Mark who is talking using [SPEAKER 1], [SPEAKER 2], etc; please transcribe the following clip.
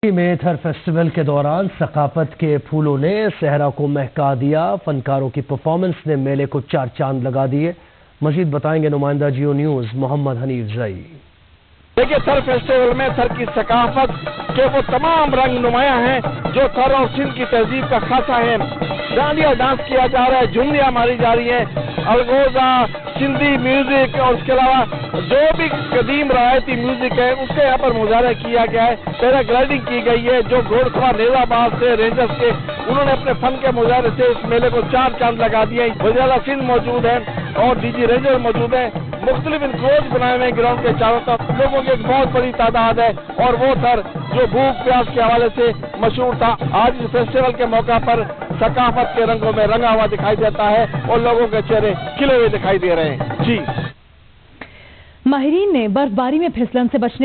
[SPEAKER 1] में थर फेस्टिवल के दौरान सकाफत के फूलों ने सहरा को महका दिया। फनकारों की परफॉर्मेंस ने मेले को चार चांद लगा दिए। मजीद बताएंगे नुमाइंदा जियो न्यूज मोहम्मद हनीफ जई।
[SPEAKER 2] देखिए, थर फेस्टिवल में थर की सकाफत के वो तमाम रंग नुमाया हैं जो थर और सिंध की तहजीब का खासा है। डांडिया डांस किया जा रहा है, झुमरियाँ मारी जा रही हैं, अलगोजा, सिंधी म्यूजिक और उसके अलावा जो भी कदीम रवायती म्यूजिक है उसका यहाँ पर मुजाहरा किया गया है। पैराग्लाइडिंग की गई है। जो घोड़सवार नेजाबाद से रेंजर्स के उन्होंने अपने फन के मुजाहरे से इस मेले को चार चांद लगा दिए। वज़ीर सिंध मौजूद है और डीजी रेंजर मौजूद है। मुख्तलिफ इनक्लोज बनाए हुए ग्राउंड के चारों तरफ लोगों की एक बहुत बड़ी तादाद है और वो थर जो भूख प्यास के हवाले से मशहूर था, आज इस फेस्टिवल के मौका पर सकाफत के रंगों में रंगा हुआ दिखाई देता है और लोगों के चेहरे खिले हुए दिखाई दे रहे हैं। जी,
[SPEAKER 3] माहिरीन ने बर्फबारी में फिसलन से बचने